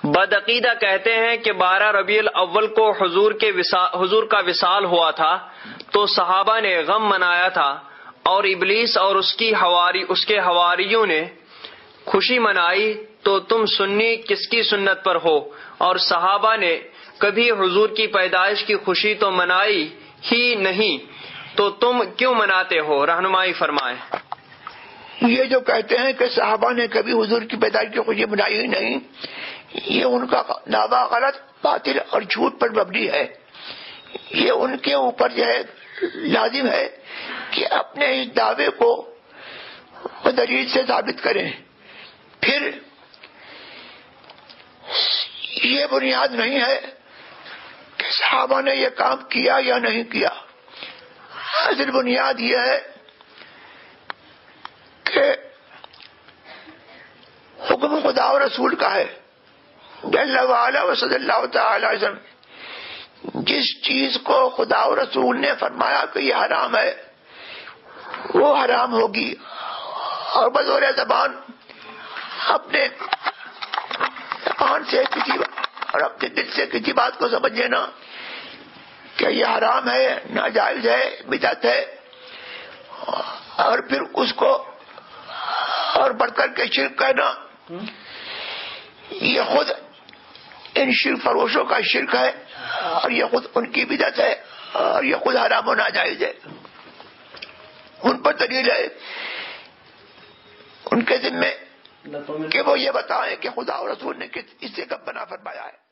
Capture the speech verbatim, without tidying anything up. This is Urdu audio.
بدعقیدہ کہتے ہیں کہ بارہ ربیع الاول کو حضور کے حضور کا وصال ہوا تھا تو صحابہ نے غم منایا تھا، اور ابلیس اور اس کی حواری اس کے حواریوں نے خوشی منائی، تو تم سنی کس کی سنت پر ہو؟ اور صحابہ نے کبھی حضور کی پیدائش کی خوشی تو منائی ہی نہیں، تو تم کیوں مناتے ہو؟ رہنمائی فرمائیں۔ یہ جو کہتے ہیں کہ صحابہ نے کبھی حضور کی پیدائش کی خوشی منائی ہی نہیں، یہ ان کا دعویٰ غلط، باطل اور جھوٹ پر مبنی ہے۔ یہ ان کے اوپر جو ہے لازم ہے کہ اپنے اس دعوے کو دلیل سے ثابت کریں۔ پھر یہ بنیاد نہیں ہے کہ صحابہ نے یہ کام کیا یا نہیں کیا، اصل بنیاد یہ ہے کہ حکم خدا و رسول کا ہے جل وعلا و صلی اللہ تعالی علیہ وسلم۔ جس چیز کو خدا و رسول نے فرمایا کہ یہ حرام ہے وہ حرام ہوگی، اور بزور زبان اپنے زبان سے کسی اور اپنے دل سے کسی بات کو سمجھ لینا کہ یہ حرام ہے، ناجائز ہے، بدعت ہے، اور پھر اس کو اور بڑھ کر کے شرک کہنا، یہ خود ان شرک فروشوں کا شرک ہے، اور یہ خود ان کی بدعت ہے، اور یہ خود حرام و ناجائز ہے۔ ان پر دلیل ہے ان کے ذمے کہ وہ یہ بتائیں کہ خدا اور رسول نے کس اس سے کب بنا فرمایا ہے۔